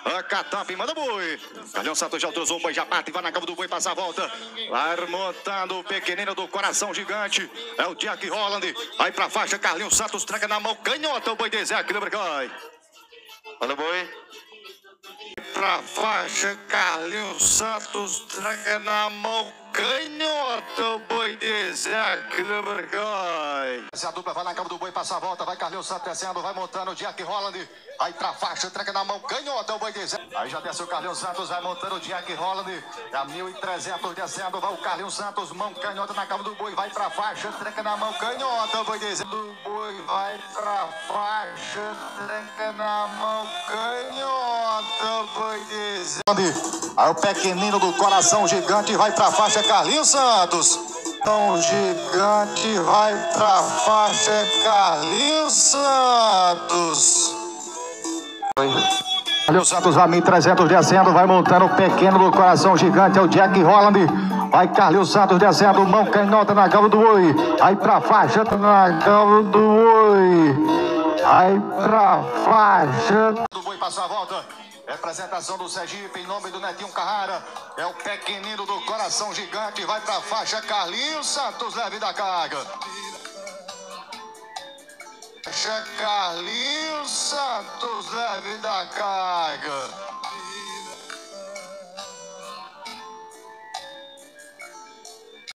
Catap, manda boi. Carlinhos Santos já autorizou o boi, já bate, vai na cama do boi, passa a volta. Vai montando o pequenino do coração gigante. É o Jack Holland. Vai pra faixa, Carlinhos Santos traga na mão, canhota o boi de Zé Klebercai. Manda boi. Pra faixa, Carlinhos Santos traga na mão, canhota o boi de Zé Klebercai. Essa dupla vai na cama do boi, passa a volta, vai Carlinhos Santos descendo, vai montando o Jack Holland. Vai pra faixa, traga na mão, canhota o boi de Zé. Aí já desce o Carlinhos Santos, vai montando o Jack Holland. A 1.300 descendo, vai o Carlinhos Santos, mão canhota na cama do boi, vai pra faixa, traga na mão, canhota o boi de Zé. Do boi vai pra faixa, traga na mão, canhota o boi de Zé. Aí o pequenino do coração gigante vai pra faixa, Carlinhos Santos. Então gigante vai pra faixa, Carlinhos Santos. Carlinhos Santos vai 1.300 descendo, vai montando o pequeno do coração gigante, é o Jack Holland. Vai Carlinhos Santos descendo, mão canhota na cama do boi. Vai pra faixa, na cama do boi. Vai pra faixa. Do boi passa a volta. Representação do Sergipe em nome do Netinho Carrara. É o pequenino do coração gigante. Vai pra faixa, Carlinhos Santos, leve da carga. Carlinhos Santos, leve da carga.